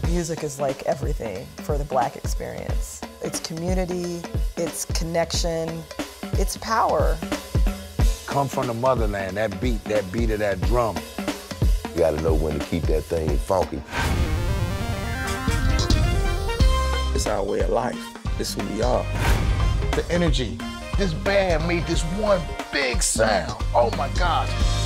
Music is like everything for the Black experience. It's community, it's connection, it's power. Come from the motherland, that beat of that drum. You gotta know when to keep that thing funky. It's our way of life. It's who we are. The energy. This band made this one big sound. Oh my gosh.